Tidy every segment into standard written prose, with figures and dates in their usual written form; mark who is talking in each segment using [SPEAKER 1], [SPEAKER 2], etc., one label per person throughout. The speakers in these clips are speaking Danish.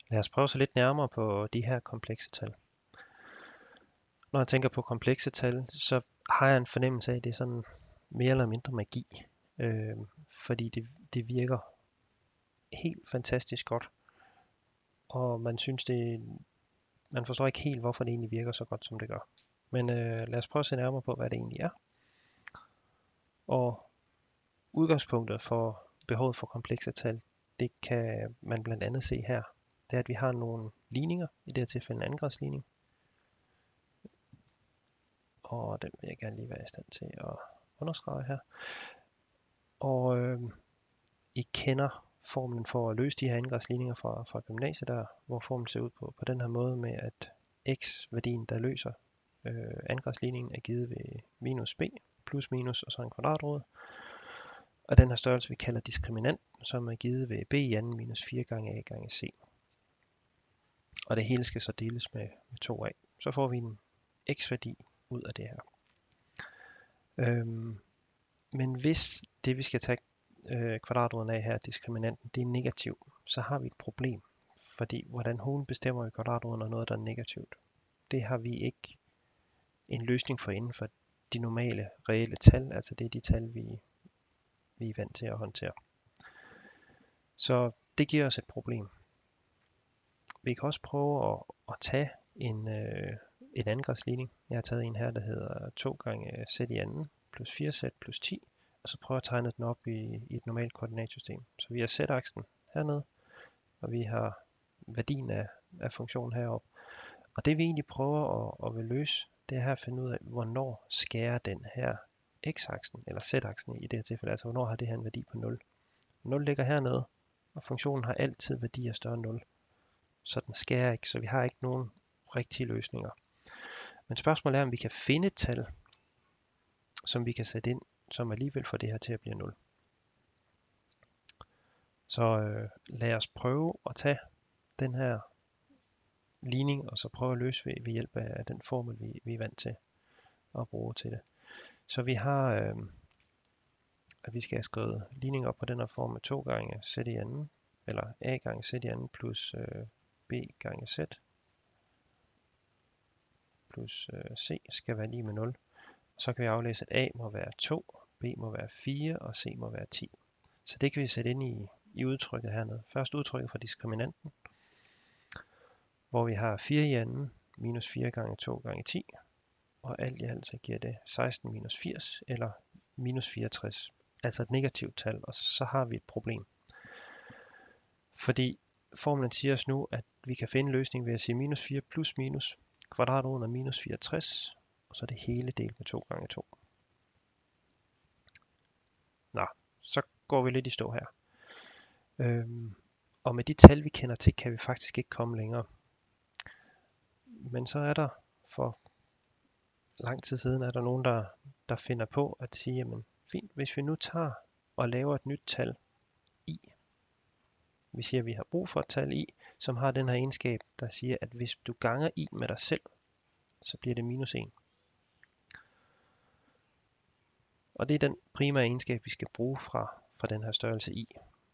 [SPEAKER 1] Lad os prøve så lidt nærmere på de her komplekse tal. Når jeg tænker på komplekse tal, så har jeg en fornemmelse af, at det er sådan mere eller mindre magi. Fordi det virker helt fantastisk godt. Og man forstår ikke helt, hvorfor det egentlig virker så godt, som det gør. Men lad os prøve at se nærmere på, hvad det egentlig er. Og udgangspunktet for behovet for komplekse tal, det kan man blandt andet se her. Det er, at vi har nogle ligninger, i det her tilfælde en angrebsligning. Og den vil jeg gerne lige være i stand til at understrege her. Og I kender formlen for at løse de her angrebsligninger fra gymnasiet der, hvor formlen ser ud på den her måde med, at x-værdien, der løser angrebsligningen, er givet ved minus b, plus minus og så en kvadratrod. Og den her størrelse, vi kalder diskriminant, som er givet ved b i anden minus 4 gange a gange c. Og det hele skal så deles med 2a. Så får vi en x-værdi ud af det her. Men hvis det, vi skal tage kvadratroden af her, diskriminanten, det er negativ, så har vi et problem. Fordi hvordan hulen bestemmer i kvadratroden er noget, der er negativt. Det har vi ikke en løsning for inden for de normale reelle tal, altså det er de tal, vi er vant til at håndtere. Så det giver os et problem. Vi kan også prøve at tage en angrebsligning. Jeg har taget en her, der hedder 2 gange z i anden plus 4z plus 10, og så prøve at tegne den op i et normalt koordinatsystem. Så vi har z-aksen hernede, og vi har værdien af funktionen heroppe. Og det vi egentlig prøver at vil løse, det er her at finde ud af, hvornår skærer den her x-aksen, eller z-aksen i det her tilfælde, altså hvornår har det her en værdi på 0. 0 ligger hernede, og funktionen har altid værdier større end 0. Så den skærer ikke, så vi har ikke nogen rigtige løsninger. Men spørgsmålet er, om vi kan finde et tal, som vi kan sætte ind, som alligevel får det her til at blive 0. Så lad os prøve at tage den her ligning, og så prøve at løse ved hjælp af den formel, vi er vant til at bruge til det. Så vi har, at vi skal have skrevet ligning op på den her form med 2 gange z i anden, eller a gange z i anden plus b gange z plus c skal være lige med 0. Så kan vi aflæse, at a må være 2, b må være 4 og c må være 10. Så det kan vi sætte ind i udtrykket hernede. Først udtrykket for diskriminanten, hvor vi har 4 i anden minus 4 gange 2 gange 10, og alt i alt så giver det 16 minus 80, eller minus 64, altså et negativt tal, og så har vi et problem. Fordi formlen siger os nu, at vi kan finde en løsning ved at sige minus 4 plus minus, kvadratroden er minus 64, og så er det hele delt med 2 gange 2. Nå, så går vi lidt i stå her. Og med de tal, vi kender til, kan vi faktisk ikke komme længere. Men så er der for lang tid siden, er der nogen, der finder på at sige, jamen fint, hvis vi nu tager og laver et nyt tal i. Vi siger, at vi har brug for et tal i, som har den her egenskab, der siger, at hvis du ganger i med dig selv, så bliver det minus 1. Og det er den primære egenskab, vi skal bruge fra den her størrelse i.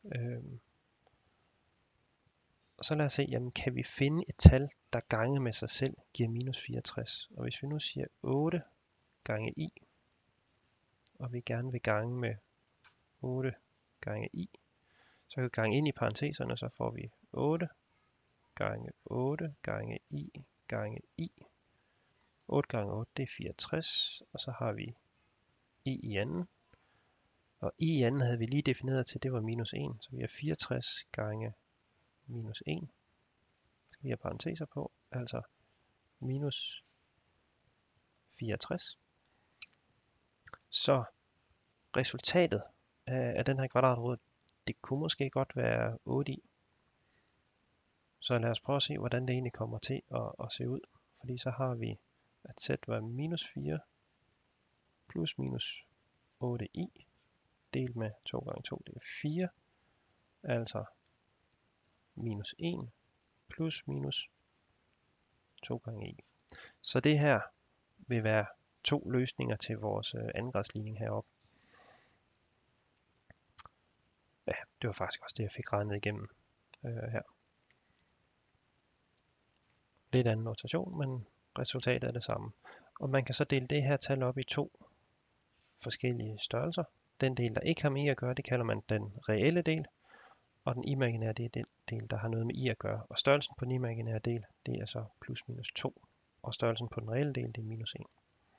[SPEAKER 1] Og så lad os se, jamen kan vi finde et tal, der gange med sig selv giver minus 64. Og hvis vi nu siger 8 gange i, og vi gerne vil gange med 8 gange i, så kan vi gange ind i parenteserne, så får vi 8 gange 8 gange i gange i. 8 gange 8, det er 64, og så har vi i anden. Og i anden havde vi lige defineret til, det var minus 1, så vi har 64 gange minus 1. Skal vi have parenteser på, altså minus 64. Så resultatet af den her kvadratrod, det kunne måske godt være 8 i. Så lad os prøve at se, hvordan det egentlig kommer til at se ud. Fordi så har vi, at z var minus 4 plus minus 8 i, delt med 2 gange 2, det er 4. Altså minus 1 plus minus 2 gange i. Så det her vil være 2 løsninger til vores angrebsligning heroppe. Ja, det var faktisk også det, jeg fik regnet igennem her. Lidt anden notation, men resultatet er det samme. Og man kan så dele det her tal op i to forskellige størrelser. Den del, der ikke har med i at gøre, det kalder man den reelle del, og den imaginære del, der har noget med i at gøre. Og størrelsen på den imaginære del, det er så plus minus 2, og størrelsen på den reelle del, det er minus 1.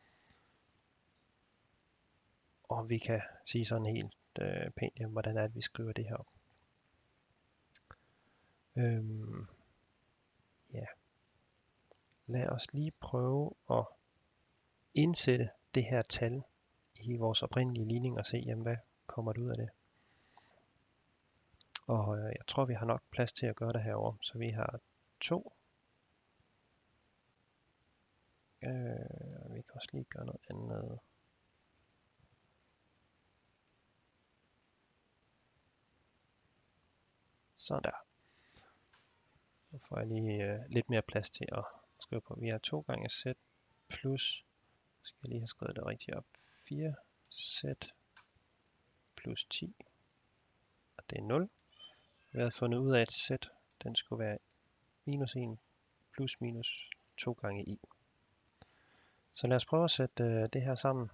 [SPEAKER 1] Og vi kan sige sådan helt pænt, hvordan er det, vi skriver det her op. Ja. Lad os lige prøve at indsætte det her tal i vores oprindelige ligning og se, jamen, hvad kommer der ud af det. Og jeg tror, vi har nok plads til at gøre det herovre. Så vi har 2. Vi kan også lige gøre noget andet. Sådan der. Så får jeg lige lidt mere plads til at skrive på. Vi har 2 gange z plus, skal jeg lige have skrevet det rigtigt op, 4z plus 10, og det er 0. Vi har fundet ud af, at z, den skulle være minus 1 plus minus 2 gange i. Så lad os prøve at sætte det her sammen.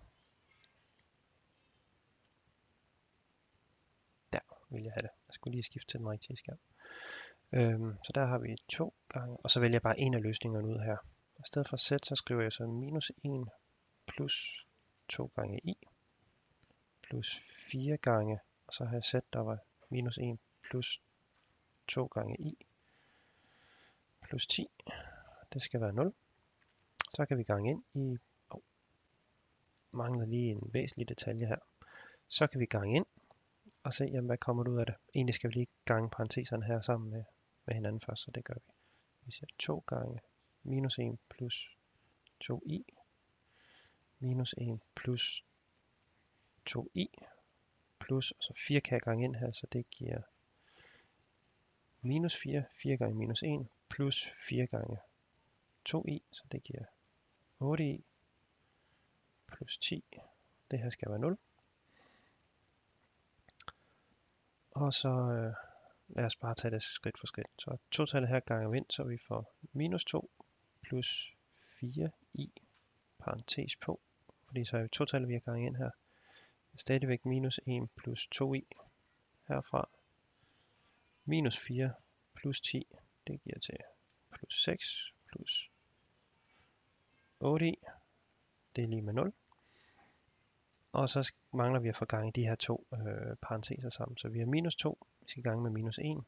[SPEAKER 1] Der vil jeg have det. Jeg skulle lige skifte til den rigtige skærm. Så der har vi 2 gange, og så vælger jeg bare en af løsningerne ud her. I stedet for z, så skriver jeg så minus 1 plus 2 gange i, plus 4 gange, og så har jeg z, der var minus 1 plus 2 gange i, plus 10. Det skal være 0. Så kan vi gange ind i, mangler lige en væsentlig detalje her. Så kan vi gange ind og se, jamen, hvad kommer der ud af det. Egentlig skal vi lige gange parenteserne her sammen med hinanden først, så det gør vi. Vi siger 2 gange minus 1 plus 2i, minus 1 plus 2i, plus, og så 4 kan jeg gange ind her, så det giver minus 4, 4 gange minus 1, plus 4 gange 2i, så det giver 8i, plus 10, det her skal være 0. Og så lad os bare tage det skridt for skridt. Så totallet her ganger vi ind, så vi får minus 2 plus 4i, parentes på, fordi så er vi totallet, vi har ganget ind her. Stadigvæk minus 1 plus 2i herfra. Minus 4 plus 10, det giver til plus 6 plus 8i, det er lige med 0. Og så mangler vi at få gange de her to parenteser sammen. Så vi har minus 2, vi skal gange med minus 1.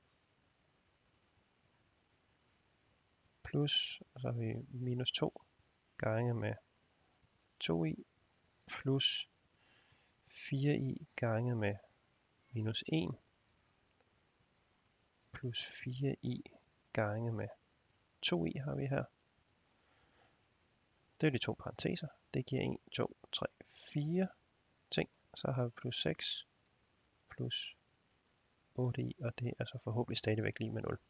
[SPEAKER 1] Plus, og så har vi minus 2 gange med 2i, plus 4i gange med minus 1, plus 4i gange med 2i har vi her. Det er de to parenteser. Det giver 1, 2, 3, 4 ting. Så har vi plus 6 plus 8i, og det er så forhåbentlig stadigvæk lige med 0.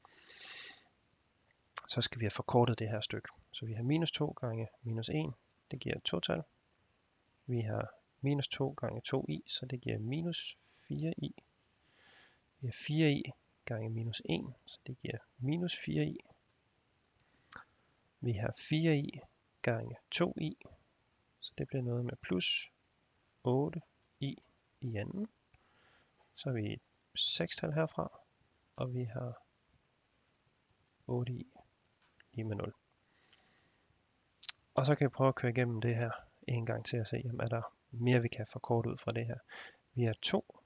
[SPEAKER 1] Så skal vi have forkortet det her stykke. Så vi har minus 2 gange minus 1, det giver et total. Vi har minus 2 gange 2i, så det giver minus 4i. Vi har 4i gange minus 1, så det giver minus 4i. Vi har 4i gange 2i, så det bliver noget med plus 8i i anden. Så har vi et 6-tal herfra, og vi har 8i lige med 0. Og så kan vi prøve at køre igennem det her en gang til at se, jamen, er der mere vi kan forkorte ud fra det her. Vi har 2,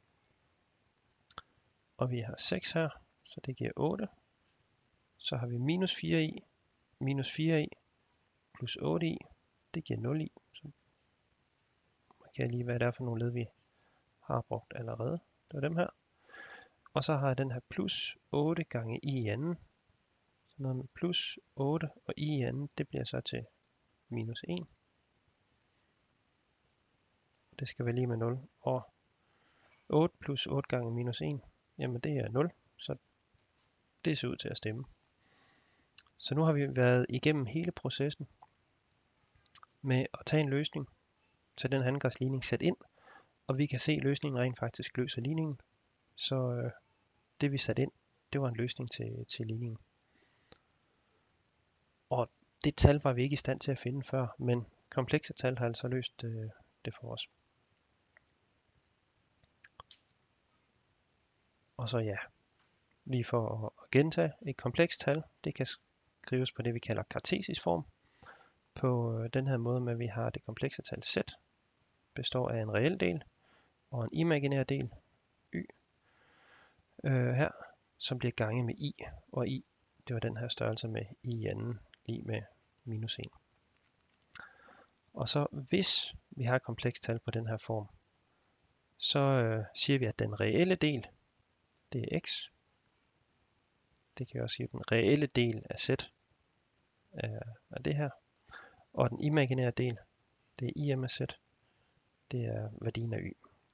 [SPEAKER 1] og vi har 6 her, så det giver 8. Så har vi minus 4i, plus 8i, det giver 0i. Så markerer jeg lige, hvad det er for nogle led, vi har brugt allerede. Det er dem her. Og så har jeg den her plus 8 gange i anden. Så noget med plus 8 og i anden, det bliver så til minus 1. Det skal være lige med 0. Og 8 plus 8 gange minus 1, jamen det er 0. Så det ser ud til at stemme. Så nu har vi været igennem hele processen med at tage en løsning, tage den handgræsligning, sæt ind, og vi kan se, at løsningen rent faktisk løser ligningen. Så det vi satte ind, det var en løsning til ligningen. Og det tal var vi ikke i stand til at finde før, men komplekse tal har altså løst det for os. Og så ja, lige for at gentage, et komplekst tal, det kan skrives på det, vi kalder kartesisk form. På den her måde med, at vi har det komplekse tal z, består af en reel del og en imaginær del, y, her, som bliver ganget med i, og i, det var den her størrelse med i anden, lige med minus 1. Og så hvis vi har et komplekst tal på den her form, så siger vi, at den reelle del, det er x. Det kan jeg også sige, at den reelle del af z er det her. Og den imaginære del, det er im af z. Det er værdien af y.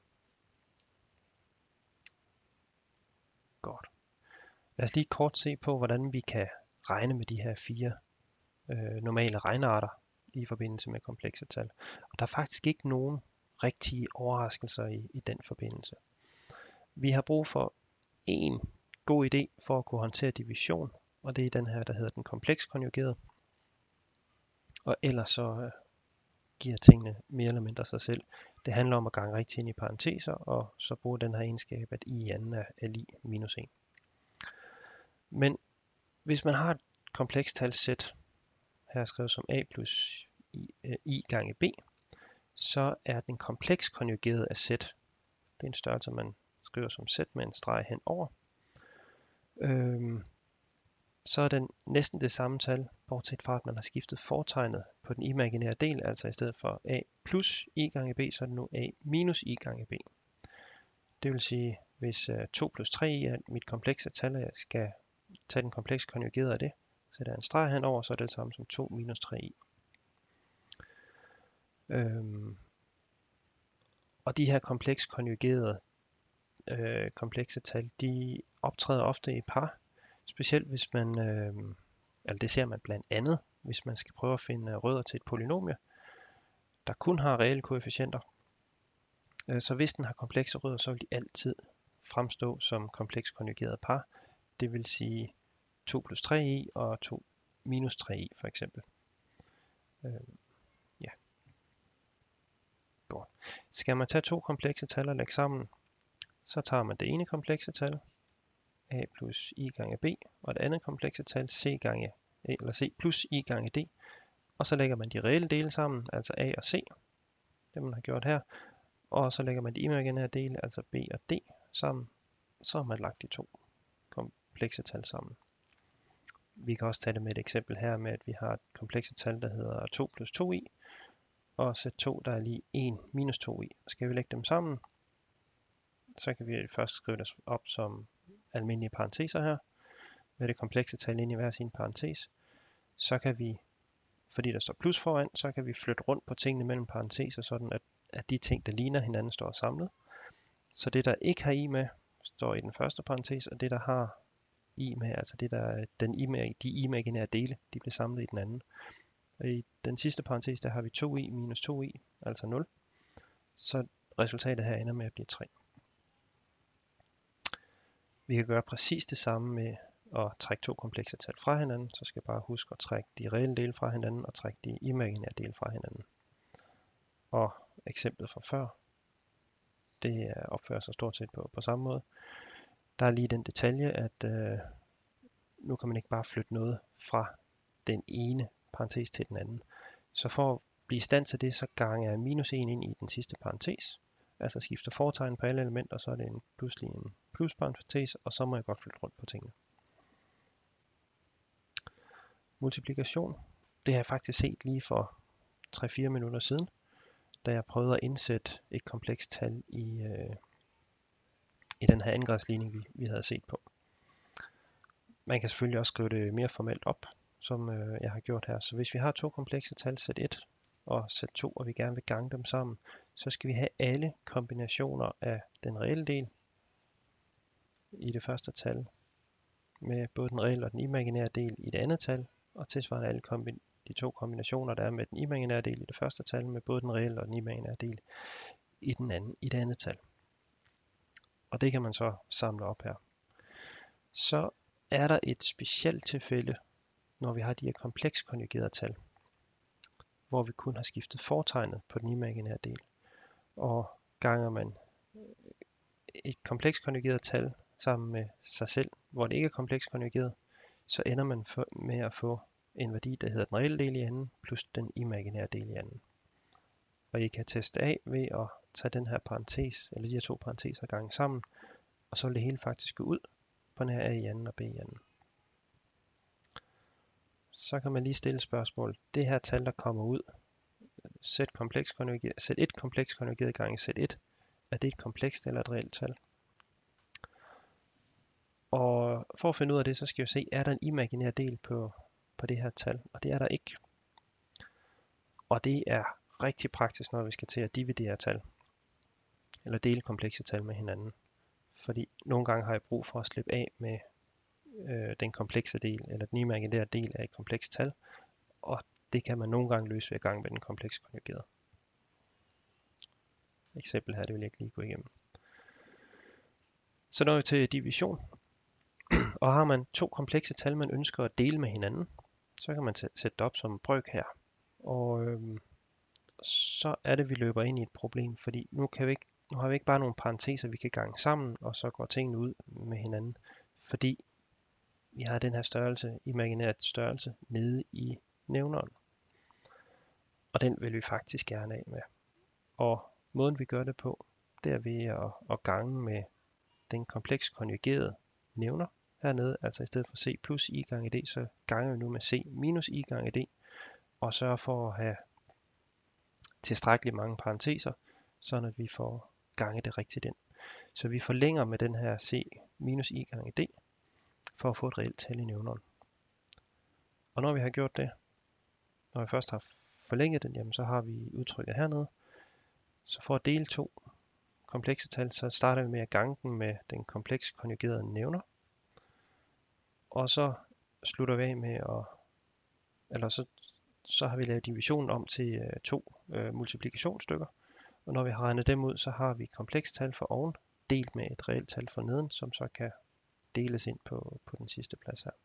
[SPEAKER 1] Godt. Lad os lige kort se på, hvordan vi kan regne med de her 4 normale regnearter i forbindelse med komplekse tal. Og der er faktisk ikke nogen rigtige overraskelser i den forbindelse. Vi har brug for en god idé for at kunne håndtere division, og det er den her, der hedder den kompleks konjugerede. Og ellers så giver tingene mere eller mindre sig selv. Det handler om at gange rigtigt ind i parenteser, og så bruge den her egenskab, at i anden er lig minus 1. Men hvis man har et komplekst tal z, her skrevet som a plus i gange b, så er den kompleks konjugeret af z. Det er en størrelse, man skriver som z med en streg henover. Så er den næsten det samme tal, bortset fra at man har skiftet fortegnet på den imaginære del, altså i stedet for a plus i gange b, så er det nu a minus i gange b. Det vil sige, hvis 2 plus 3i er mit komplekse tal, og jeg skal tage den komplekse konjugerede af det, så der er en streg henover, så er det samme som 2 minus 3i. Og de her kompleks konjugerede komplekse tal, de optræder ofte i par, specielt hvis man, eller det ser man blandt andet, hvis man skal prøve at finde rødder til et polynomie, der kun har reelle koefficienter. Så hvis den har komplekse rødder, så vil de altid fremstå som kompleks konjugerede par. Det vil sige 2 plus 3i og 2 minus 3i for eksempel. Ja. Godt. Skal man tage to komplekse tal og lægge sammen, så tager man det ene komplekse tal, a plus i gange b, og det andet komplekse tal, c plus i gange d, og så lægger man de reelle dele sammen, altså a og c, det man har gjort her, og så lægger man de imaginære dele, altså b og d, sammen, så har man lagt de to komplekse tal sammen. Vi kan også tage det med et eksempel her med, at vi har et komplekse tal, der hedder 2 plus 2i, og z2, der er lige 1 minus 2i. Skal vi lægge dem sammen, så kan vi først skrive det op som almindelige parenteser her, med det komplekse tal ind i hver sin parentes. Så kan vi, fordi der står plus foran, så kan vi flytte rundt på tingene mellem parenteser, sådan at de ting, der ligner hinanden, står samlet. Så det, der ikke har i med, står i den første parentes, og det, der har i med, altså det, der de imaginære dele, de bliver samlet i den anden. Og i den sidste parentes, der har vi 2i minus 2i, altså 0. Så resultatet her ender med at blive 3. Vi kan gøre præcis det samme med at trække to komplekse tal fra hinanden, så skal jeg bare huske at trække de reelle dele fra hinanden og trække de imaginære dele fra hinanden. Og eksemplet fra før, det opfører sig stort set på samme måde. Der er lige den detalje, at nu kan man ikke bare flytte noget fra den ene parentes til den anden. Så for at blive i stand til det, så ganger jeg minus 1 ind i den sidste parentes. Altså skifter fortegn på alle elementer, så er det pludselig en plusparentes, og så må jeg godt flytte rundt på tingene. Multiplikation, det har jeg faktisk set lige for 3-4 minutter siden, da jeg prøvede at indsætte et komplekst tal i den her andengradsligning, vi havde set på. Man kan selvfølgelig også skrive det mere formelt op, som jeg har gjort her. Så hvis vi har to komplekse tal, z1 og z2, og vi gerne vil gange dem sammen, så skal vi have alle kombinationer af den reelle del i det første tal, med både den reelle og den imaginære del i det andet tal, og tilsvarende alle de to kombinationer, der er med den imaginære del i det første tal, med både den reelle og den imaginære del i det andet tal. Og det kan man så samle op her. Så er der et specielt tilfælde, når vi har de her kompleks konjugerede tal, hvor vi kun har skiftet fortegnet på den imaginære del. Og ganger man et kompleks konjugeret tal sammen med sig selv, hvor det ikke er kompleks konjugeret, så ender man med at få en værdi, der hedder den reelle del i anden, plus den imaginære del i anden. Og I kan teste af ved at tage den her parentes, eller de her to parenteser gange sammen, og så vil det hele faktisk gå ud på den her a i anden og b i anden. Så kan man lige stille spørgsmål. Det her tal, der kommer ud, z1 kompleks konjugeret gange z1, er det et komplekst eller et reelt tal? Og for at finde ud af det, så skal vi se, er der en imaginær del på det her tal, og det er der ikke. Og det er rigtig praktisk, når vi skal til at dividere tal, eller dele komplekse tal med hinanden. Fordi nogle gange har jeg brug for at slippe af med den komplekse del, eller den imaginære del af et komplekst tal, og det kan man nogle gange løse ved at gange med den komplekse konjugerede. Eksempel her, det vil jeg ikke lige gå igennem. Så når vi til division, og har man to komplekse tal, man ønsker at dele med hinanden, så kan man sætte det op som brøk her. Og så er det, vi løber ind i et problem, fordi nu har vi ikke bare nogle parenteser, vi kan gange sammen, og så går tingene ud med hinanden, fordi vi har den her størrelse, imaginær størrelse, nede i nævneren. Og den vil vi faktisk gerne af med. Og måden vi gør det på, det er ved at gange med den kompleks konjugerede nævner hernede, altså i stedet for c plus i gange d, så ganger vi nu med c minus i gange d, og sørger for at have tilstrækkeligt mange parenteser, sådan at vi får ganget det rigtigt ind. Så vi forlænger med den her c minus i gange d, for at få et reelt tal i nævneren. Og når vi har gjort det, når vi først har forlænget den, jamen så har vi udtrykket hernede. Så for at dele to komplekse tal, så starter vi med at gange den med den kompleks konjugerede nævner. Og så slutter vi af med så har vi lavet divisionen om til to multiplikationsstykker. Og når vi har regnet dem ud, så har vi komplekst tal for oven, delt med et reelt tal for neden, som så kan deles ind på den sidste plads her.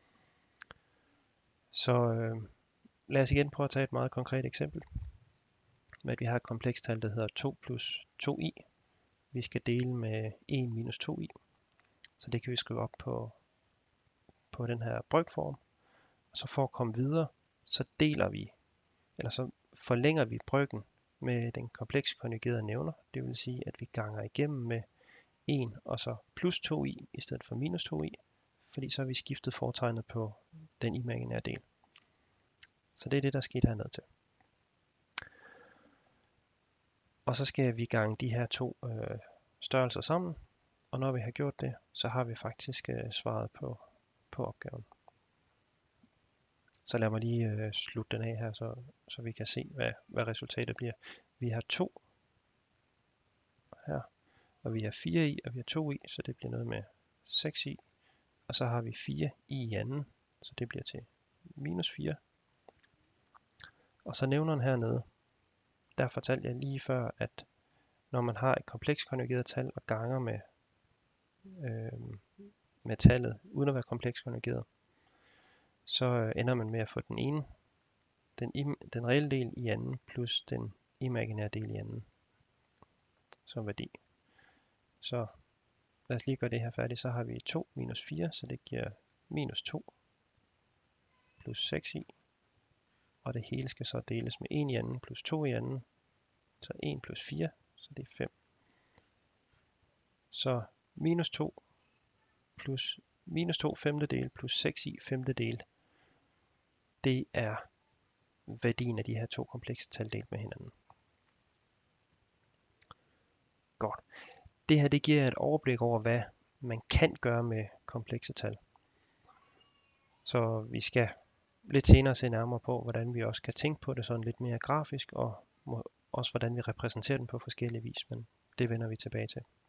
[SPEAKER 1] Så lad os igen prøve at tage et meget konkret eksempel. Med at vi har et komplekst tal, der hedder 2 plus 2i. Vi skal dele med 1 minus 2i. Så det kan vi skrive op på den her brøkform. Og så for at komme videre, så så forlænger vi brøken med den kompleks konjugerede nævner. Det vil sige, at vi ganger igennem med 1 og så plus 2i i stedet for minus 2i. Fordi så har vi skiftet fortegnet på den imaginære del. Så det er det, der skete hernede til. Og så skal vi gange de her to størrelser sammen. Og når vi har gjort det, så har vi faktisk svaret på opgaven. Så lad mig lige slutte den af her, så vi kan se, hvad resultatet bliver. Vi har 2 her, og vi har 4 i, og vi har 2 i, så det bliver noget med 6 i. Og så har vi 4 i anden, så det bliver til minus 4. Og så nævneren hernede, der fortalte jeg lige før, at når man har et kompleks konjugeret tal og ganger med tallet, uden at være kompleks konjugeret, så ender man med at få den reelle del i anden, plus den imaginære del i anden som værdi. Så lad os lige gøre det her færdigt. Så har vi 2 minus 4, så det giver minus 2 plus 6 i. Og det hele skal så deles med 1 i anden plus 2 i anden. Så 1 plus 4, så det er 5. Så minus 2 femtedel plus 6 i femtedel, det er værdien af de her to komplekse tal delt med hinanden. Godt. Det her det giver et overblik over, hvad man kan gøre med komplekse tal. Så vi skal lidt senere se nærmere på, hvordan vi også kan tænke på det sådan lidt mere grafisk, og også hvordan vi repræsenterer den på forskellige vis, men det vender vi tilbage til.